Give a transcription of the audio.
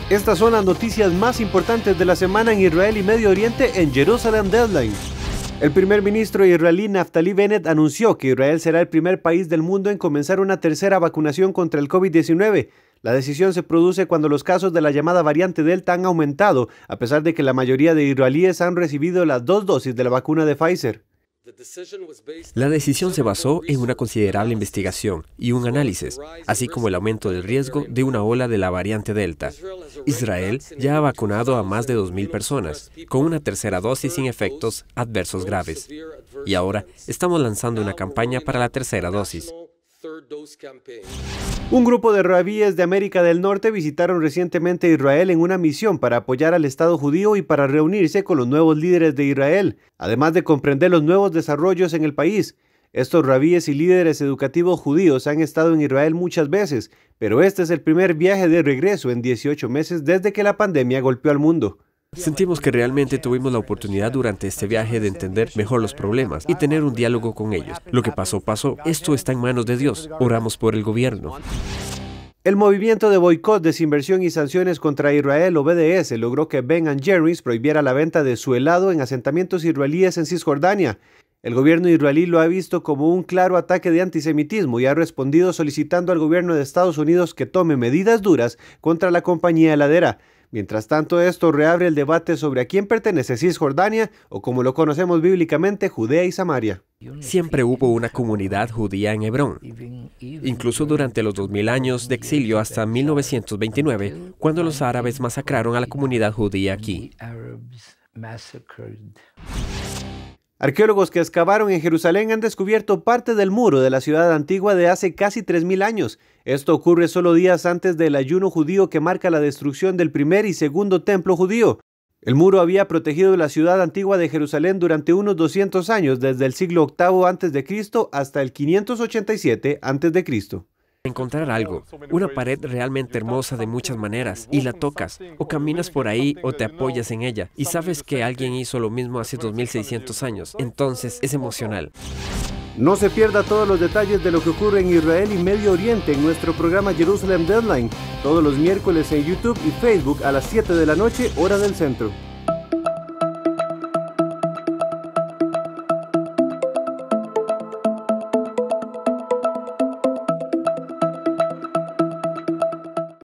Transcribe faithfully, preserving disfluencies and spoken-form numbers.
Estas son las noticias más importantes de la semana en Israel y Medio Oriente en Jerusalem Deadline. El primer ministro israelí Naftali Bennett anunció que Israel será el primer país del mundo en comenzar una tercera vacunación contra el COVID diecinueve. La decisión se produce cuando los casos de la llamada variante Delta han aumentado, a pesar de que la mayoría de israelíes han recibido las dos dosis de la vacuna de Pfizer. La decisión se basó en una considerable investigación y un análisis, así como el aumento del riesgo de una ola de la variante Delta. Israel ya ha vacunado a más de dos mil personas, con una tercera dosis sin efectos adversos graves. Y ahora estamos lanzando una campaña para la tercera dosis. Un grupo de rabíes de América del Norte visitaron recientemente Israel en una misión para apoyar al Estado judío y para reunirse con los nuevos líderes de Israel, además de comprender los nuevos desarrollos en el país. Estos rabíes y líderes educativos judíos han estado en Israel muchas veces, pero este es el primer viaje de regreso en dieciocho meses desde que la pandemia golpeó al mundo. Sentimos que realmente tuvimos la oportunidad durante este viaje de entender mejor los problemas y tener un diálogo con ellos. Lo que pasó, pasó. Esto está en manos de Dios. Oramos por el gobierno. El movimiento de boicot, desinversión y sanciones contra Israel o B D S logró que Ben and Jerry's prohibiera la venta de su helado en asentamientos israelíes en Cisjordania. El gobierno israelí lo ha visto como un claro ataque de antisemitismo y ha respondido solicitando al gobierno de Estados Unidos que tome medidas duras contra la compañía heladera. Mientras tanto, esto reabre el debate sobre a quién pertenece Cisjordania, o como lo conocemos bíblicamente, Judea y Samaria. Siempre hubo una comunidad judía en Hebrón, incluso durante los dos mil años de exilio hasta mil novecientos veintinueve, cuando los árabes masacraron a la comunidad judía aquí. Arqueólogos que excavaron en Jerusalén han descubierto parte del muro de la ciudad antigua de hace casi tres mil años. Esto ocurre solo días antes del ayuno judío que marca la destrucción del primer y segundo templo judío. El muro había protegido la ciudad antigua de Jerusalén durante unos doscientos años, desde el siglo octavo antes de Cristo hasta el quinientos ochenta y siete antes de Cristo. Encontrar algo, una pared realmente hermosa de muchas maneras, y la tocas, o caminas por ahí o te apoyas en ella, y sabes que alguien hizo lo mismo hace dos mil seiscientos años, entonces es emocional. No se pierda todos los detalles de lo que ocurre en Israel y Medio Oriente en nuestro programa Jerusalem Deadline, todos los miércoles en YouTube y Facebook a las siete de la noche, hora del centro.